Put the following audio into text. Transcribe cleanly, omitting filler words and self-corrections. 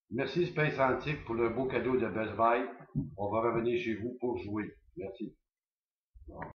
Merci Space Antique pour le beau cadeau de Best Buy. On va revenir chez vous pour jouer. Merci.